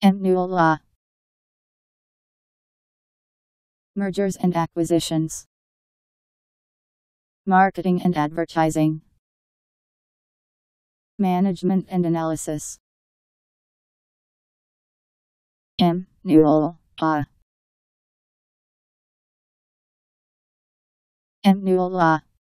MNUL law. Mergers and acquisitions. Marketing and advertising. Management and analysis. MNUL law. MNUL law.